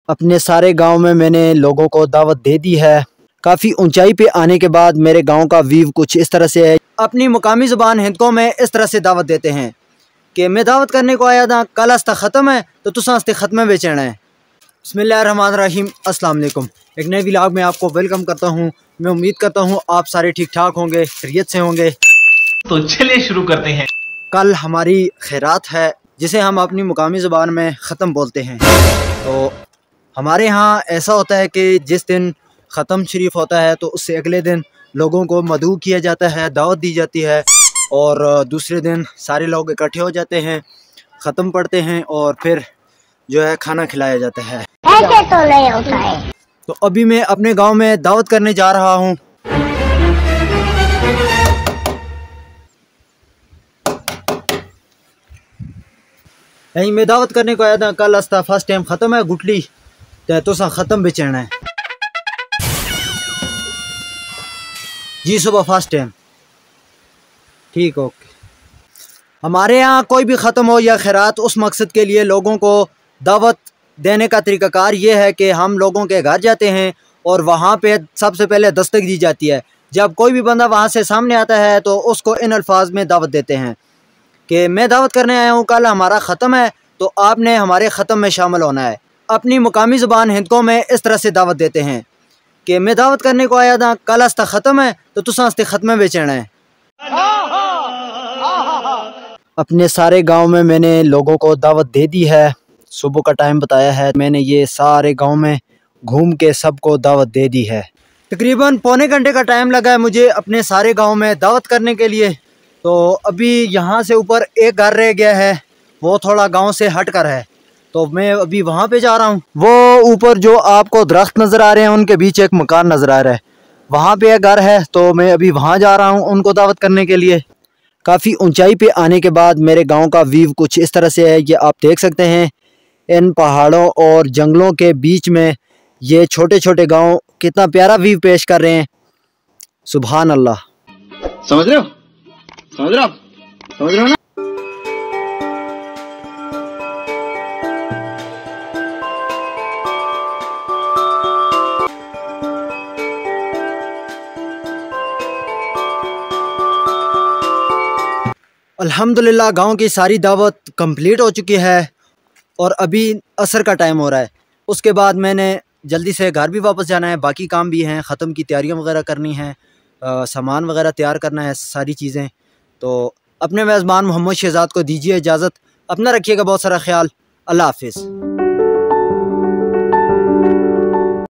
अपने सारे गांव में मैंने लोगों को दावत दे दी है। काफ़ी ऊंचाई पे आने के बाद मेरे गांव का व्यू कुछ इस तरह से है। अपनी मुकामी ज़ुबान हिंदको में इस तरह से दावत देते हैं कि मैं दावत करने को आया था, कल हस्ता ख़त्म है तो तुसा हस्ते ख़त्म बेचना है। बिस्मिल्लाहिर्रहमानिर्रहीम, अस्सलाम वालेकुम। एक नए व्लॉग में आपको वेलकम करता हूँ। मैं उम्मीद करता हूँ आप सारे ठीक ठाक होंगे, खैरियत से होंगे। तो चलिए शुरू करते हैं। कल हमारी खैरात है जिसे हम अपनी मुकामी ज़ुबान में ख़त्म बोलते हैं। तो हमारे यहाँ ऐसा होता है कि जिस दिन ख़त्म शरीफ होता है तो उससे अगले दिन लोगों को मदऊ किया जाता है, दावत दी जाती है और दूसरे दिन सारे लोग इकट्ठे हो जाते हैं, ख़त्म पढ़ते हैं और फिर जो है खाना खिलाया जाता है। ऐसे तो नहीं होता है। तो अभी मैं अपने गांव में दावत करने जा रहा हूँ। नहीं, मैं दावत करने को आया था, कल हस्ता फर्स्ट टाइम ख़त्म है गुटली तो ख़त्म बेचना है जी, सुबह फर्स्ट टाइम। ठीक, ओके। हमारे यहाँ कोई भी ख़त्म हो या खैरात, उस मकसद के लिए लोगों को दावत देने का तरीक़ाकार ये है कि हम लोगों के घर जाते हैं और वहाँ पे सबसे पहले दस्तक दी जाती है। जब कोई भी बंदा वहाँ से सामने आता है तो उसको इन अल्फाज में दावत देते हैं कि मैं दावत करने आया हूँ, कल हमारा ख़त्म है तो आपने हमारे ख़त्म में शामिल होना है। अपनी मुकामी ज़ुबान हिंदको में इस तरह से दावत देते हैं कि मैं दावत करने को आया था, कल हस्ता ख़त्म है तो तुसा हस्ते ख़त्म बेचना है। अपने सारे गांव में मैंने लोगों को दावत दे दी है। सुबह का टाइम बताया है, मैंने ये सारे गांव में घूम के सबको दावत दे दी है। तकरीबन पौने घंटे का टाइम लगा है मुझे अपने सारे गांव में दावत करने के लिए। तो अभी यहाँ से ऊपर एक घर रह गया है, वो थोड़ा गांव से हट कर है, तो मैं अभी वहाँ पे जा रहा हूँ। वो ऊपर जो आपको दरख्त नज़र आ रहे हैं उनके बीच एक मकान नज़र आ रहा है, वहाँ पे एक घर है, तो मैं अभी वहाँ जा रहा हूँ उनको दावत करने के लिए। काफ़ी ऊंचाई पे आने के बाद मेरे गांव का व्यू कुछ इस तरह से है, ये आप देख सकते हैं। इन पहाड़ों और जंगलों के बीच में ये छोटे छोटे गांव कितना प्यारा व्यू पेश कर रहे हैं। सुभान अल्लाह। समझ रहे हो? समझ रहे हो? समझ रहे हो ना? अल्हम्दुलिल्लाह गांव की सारी दावत कंप्लीट हो चुकी है और अभी असर का टाइम हो रहा है। उसके बाद मैंने जल्दी से घर भी वापस जाना है, बाकी काम भी हैं, ख़त्म की तैयारियां वगैरह करनी हैं, सामान वगैरह तैयार करना है, सारी चीज़ें। तो अपने मेज़बान मोहम्मद शहजाद को दीजिए इजाज़त। अपना रखिएगा बहुत सारा ख्याल। अल्लाह हाफिज़।